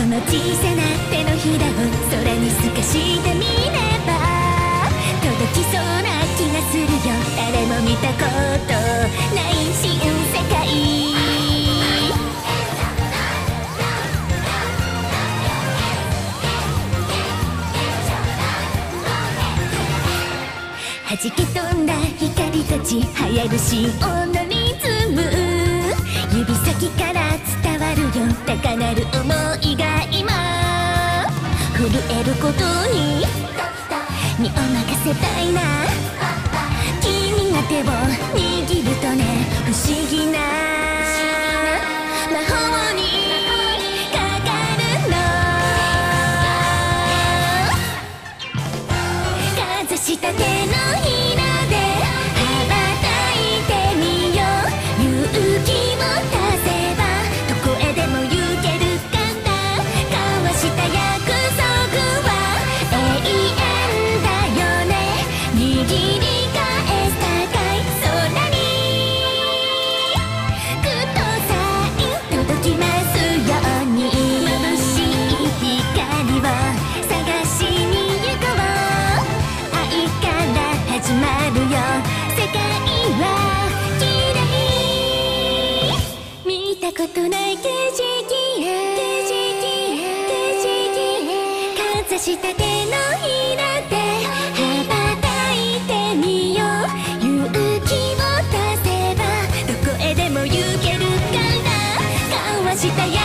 の小さな手のひらを空に透かしてみれば届きそうな気がするよ。誰も見たことない新世界。弾け飛んだ光たち流行る心音のリズム、指先から伝わるよ高鳴る想いが今震えることに身を任せたいな。君が手を握るとね不思議な魔法にかかるの。かざした手のひらで羽ばたいてみよう。勇気を出せばどこへでも行けるから交わした約束は永遠だよね。握り返す高い空にグッドサイン届きますように。眩しい光を探しに行こう。愛から始まるよ世界は綺麗。見たことない景色へかざした手のひらで羽ばたいてみよう。勇気を出せばどこへでも行けるから交わした約